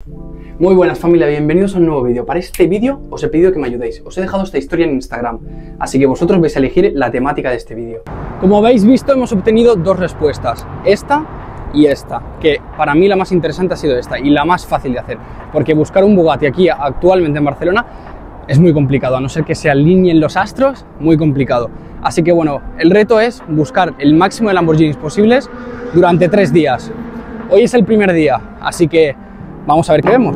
Muy buenas familia, bienvenidos a un nuevo vídeo. Para este vídeo os he pedido que me ayudéis. Os he dejado esta historia en Instagram, así que vosotros vais a elegir la temática de este vídeo. Como habéis visto, hemos obtenido dos respuestas, esta y esta, que para mí la más interesante ha sido esta y la más fácil de hacer, porque buscar un Bugatti aquí actualmente en Barcelona es muy complicado, a no ser que se alineen los astros, muy complicado. Así que bueno, el reto es buscar el máximo de Lamborghinis posibles durante 3 días. Hoy es el primer día, así que vamos a ver qué vemos.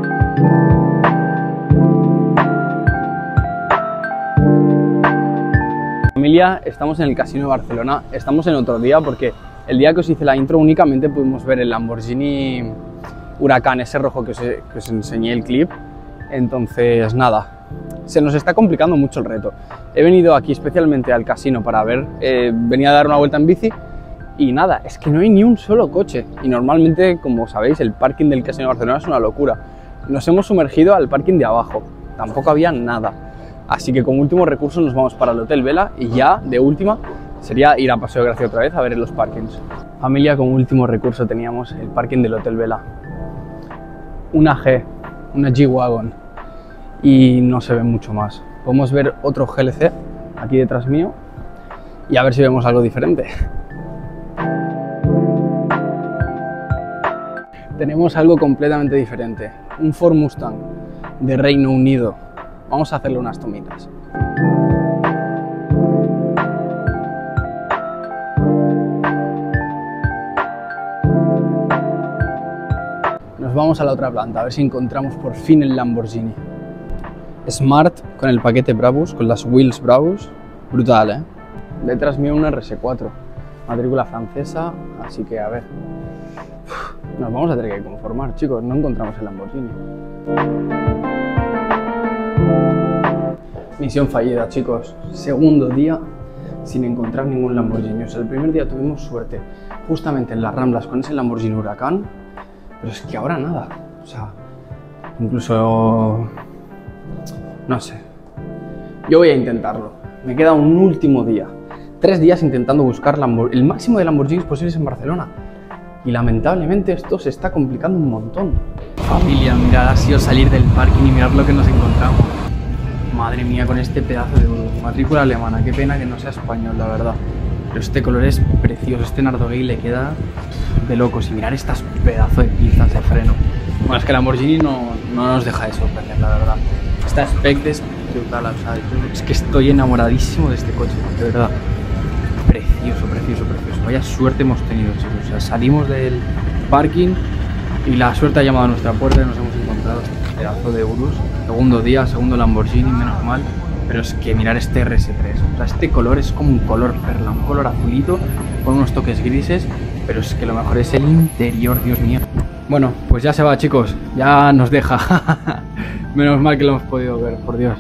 Familia, estamos en el Casino de Barcelona, estamos en otro día porque el día que os hice la intro únicamente pudimos ver el Lamborghini Huracán, ese rojo que os enseñé el clip. Entonces nada, se nos está complicando mucho el reto. He venido aquí especialmente al casino para ver, venía a dar una vuelta en bici y nada, es que no hay ni un solo coche. Y normalmente, como sabéis, el parking del Casino de Barcelona es una locura. Nos hemos sumergido al parking de abajo, tampoco había nada. Así que como último recurso nos vamos para el Hotel Vela y ya de última sería ir a Paseo de Gracia otra vez a ver los parkings. Familia, como último recurso teníamos el parking del Hotel Vela. Una G-Wagon y no se ve mucho más. Podemos ver otro GLC aquí detrás mío y a ver si vemos algo diferente. Tenemos algo completamente diferente, un Ford Mustang de Reino Unido. Vamos a hacerle unas tomitas. Nos vamos a la otra planta, a ver si encontramos por fin el Lamborghini. Smart con el paquete Brabus, con las wheels Brabus. Brutal, ¿eh? Detrás mío una RS4, matrícula francesa, así que a ver. Nos vamos a tener que conformar, chicos, no encontramos el Lamborghini. Misión fallida, chicos. Segundo día sin encontrar ningún Lamborghini. O sea, el primer día tuvimos suerte justamente en las Ramblas con ese Lamborghini Huracán, pero es que ahora nada. O sea, incluso... no sé. Yo voy a intentarlo. Me queda un último día. 3 días intentando buscar el máximo de Lamborghinis posibles en Barcelona. Y lamentablemente esto se está complicando un montón. Familia, mirad, ha sido salir del parking y mirad lo que nos encontramos. Madre mía, con este pedazo de matrícula alemana. Qué pena que no sea español, la verdad. Pero este color es precioso. Este Nardo Gay le queda de locos. Y mirar estas pedazos de pinzas de freno. Bueno, es que Lamborghini no nos deja de sorprender, la verdad. Esta Spec es brutal, o sea, es que estoy enamoradísimo de este coche, de verdad. Precioso, precioso, precioso. Vaya suerte hemos tenido, chicos. O sea, salimos del parking y la suerte ha llamado a nuestra puerta y nos hemos encontrado este pedazo de Urus. Segundo día, segundo Lamborghini, menos mal. Pero es que mirar este RS3. O sea, este color es como un color perla, un color azulito con unos toques grises. Pero es que lo mejor es el interior, Dios mío. Bueno, pues ya se va, chicos. Ya nos deja. Menos mal que lo hemos podido ver, por Dios.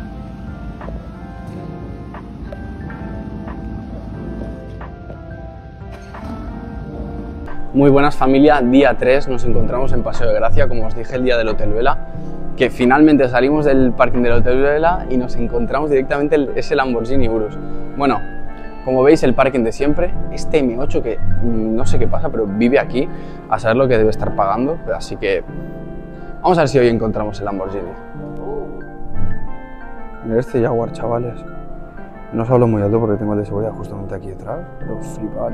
Muy buenas familia, día 3, nos encontramos en Paseo de Gracia, como os dije el día del Hotel Vela, que finalmente salimos del parking del Hotel Vela y nos encontramos directamente ese Lamborghini Urus. Bueno, como veis el parking de siempre, este M8 que no sé qué pasa, pero vive aquí, a saber lo que debe estar pagando, así que vamos a ver si hoy encontramos el Lamborghini. Mira este Jaguar, chavales. No os hablo muy alto porque tengo el de seguridad justamente aquí detrás, pero flipar,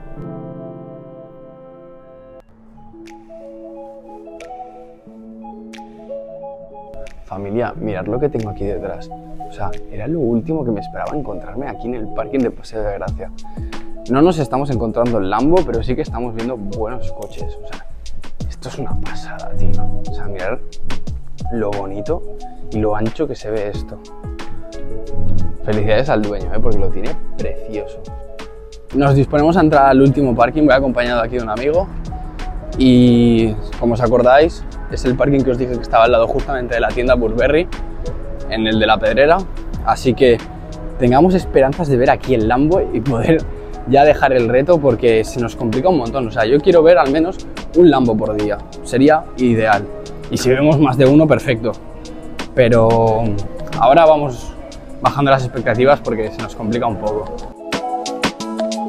Familia, mirad lo que tengo aquí detrás. O sea, era lo último que me esperaba encontrarme aquí en el parking de Paseo de Gracia. No nos estamos encontrando el Lambo, pero sí que estamos viendo buenos coches. O sea, esto es una pasada, tío. O sea, mirad lo bonito y lo ancho que se ve esto. Felicidades al dueño, porque lo tiene precioso. Nos disponemos a entrar al último parking, voy acompañado aquí de un amigo. Y como os acordáis, es el parking que os dije que estaba al lado justamente de la tienda Burberry, en el de la Pedrera. Así que tengamos esperanzas de ver aquí el Lambo y poder ya dejar el reto porque se nos complica un montón. O sea, yo quiero ver al menos un Lambo por día, sería ideal. Y si vemos más de uno, perfecto. Pero ahora vamos bajando las expectativas porque se nos complica un poco.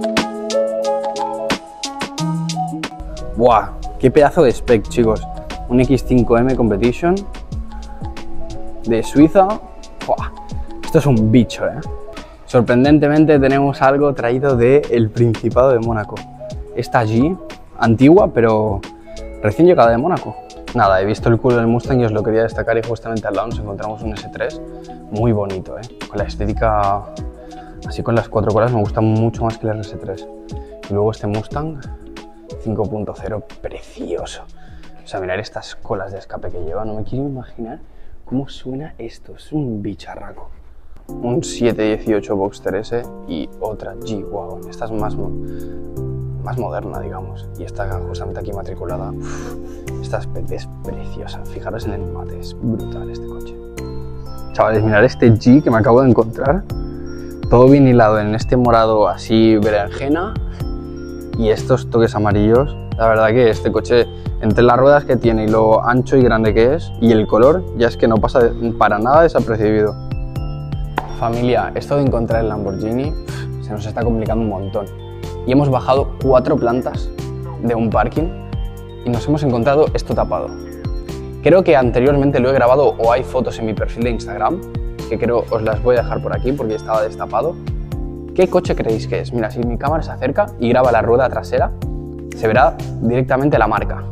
¡Buah! ¡Qué pedazo de spec, chicos! un X5M Competition de Suiza. ¡Buah! Esto es un bicho, ¿eh? Sorprendentemente tenemos algo traído del Principado de Mónaco. Esta G, antigua, pero recién llegada de Mónaco. Nada, he visto el culo del Mustang y os lo quería destacar, y justamente al lado nos encontramos un S3 muy bonito, ¿eh? Con la estética así con las 4 colas me gusta mucho más que el RS3. Y luego este Mustang 5.0 precioso. O sea, mirad estas colas de escape que lleva, no me quiero imaginar cómo suena esto, es un bicharraco. Un 718 Boxster S y otra G-Wagon, esta es más moderna, digamos, y está justamente aquí matriculada. Uf, esta es preciosa, fijaros en el mate, es brutal este coche. Chavales, mirad este G que me acabo de encontrar, todo bien hilado en este morado así berenjena y estos toques amarillos. La verdad que este coche, entre las ruedas que tiene y lo ancho y grande que es, y el color, ya es que no pasa para nada desapercibido. Familia, esto de encontrar el Lamborghini se nos está complicando un montón. Y hemos bajado 4 plantas de un parking y nos hemos encontrado esto tapado. Creo que anteriormente lo he grabado o hay fotos en mi perfil de Instagram, que creo os las voy a dejar por aquí porque estaba destapado. ¿Qué coche creéis que es? Mira, si mi cámara se acerca y graba la rueda trasera, se verá directamente la marca.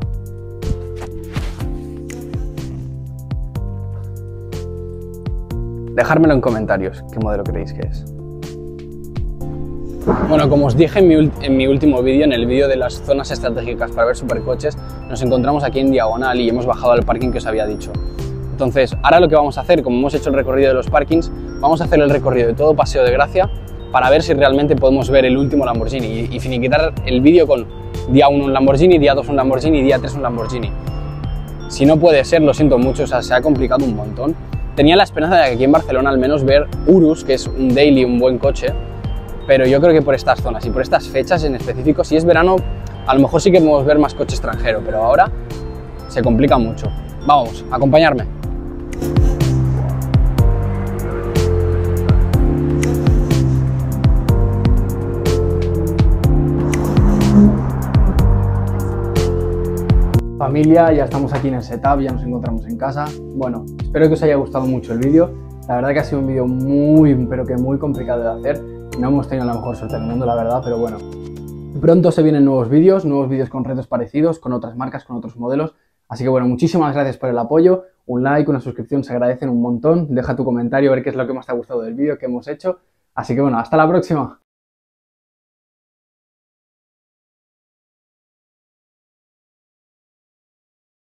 Dejármelo en comentarios, ¿qué modelo creéis que es? Bueno, como os dije en mi último vídeo, en el vídeo de las zonas estratégicas para ver supercoches, nos encontramos aquí en Diagonal y hemos bajado al parking que os había dicho. Entonces, ahora lo que vamos a hacer, como hemos hecho el recorrido de los parkings, vamos a hacer el recorrido de todo Paseo de Gracia para ver si realmente podemos ver el último Lamborghini y finiquitar el vídeo con día 1 un Lamborghini, día 2 un Lamborghini, día 3 un Lamborghini. Si no puede ser, lo siento mucho, o sea, se ha complicado un montón. Tenía la esperanza de aquí en Barcelona al menos ver Urus, que es un daily, un buen coche, pero yo creo que por estas zonas y por estas fechas en específico, si es verano, a lo mejor sí que podemos ver más coche extranjero, pero ahora se complica mucho. Vamos, acompañarme. Familia, ya estamos aquí en el setup, ya nos encontramos en casa. Bueno, espero que os haya gustado mucho el vídeo. La verdad que ha sido un vídeo pero que muy complicado de hacer. No hemos tenido la mejor suerte del mundo, la verdad, pero bueno. Pronto se vienen nuevos vídeos con retos parecidos, con otras marcas, con otros modelos. Así que bueno, muchísimas gracias por el apoyo. Un like, una suscripción se agradecen un montón. Deja tu comentario a ver qué es lo que más te ha gustado del vídeo que hemos hecho. Así que bueno, hasta la próxima.